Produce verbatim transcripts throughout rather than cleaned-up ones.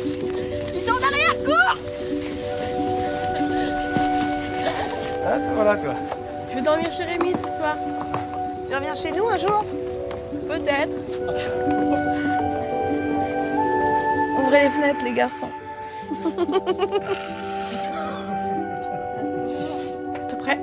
Ils sont derrière, cours! Ah, voilà toi. Je vais dormir chez Rémi ce soir. Tu reviens chez nous un jour? Peut-être. Ouvrez les fenêtres, les garçons. T'es prêt?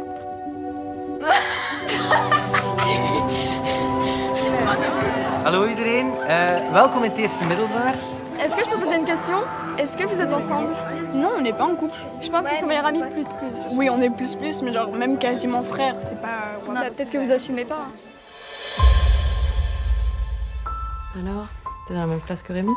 Hallo iedereen, uh, welkom in het eerste middelbaar. Est-ce que je peux poser une question? Est-ce que vous êtes ensemble? Non, on n'est pas en couple. Je pense qu'ils sont meilleurs amis plus plus. Oui, on est plus plus, mais genre même quasiment frères, c'est pas... Bah, peut-être que vous assumez pas. Alors, t'es dans la même classe que Rémi?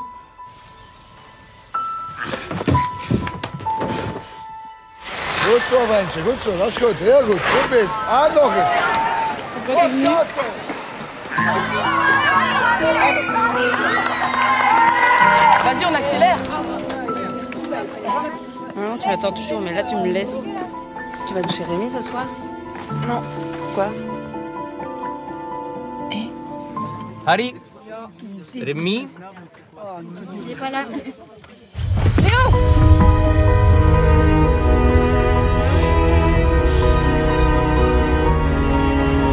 Goed zo, ventje, goed zo. Dat is goed, heel goed. Goed bezig. Ah, nog eens. Pourquoi t'es venu? Vas-y, on accélère. Non, tu m'attends toujours, mais là, tu me laisses. Tu vas chez Rémi ce soir? Non. Quoi? Harry, Rémi. Il est pas là.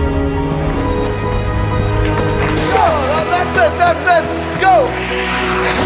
Go, that's it, that's it. Go.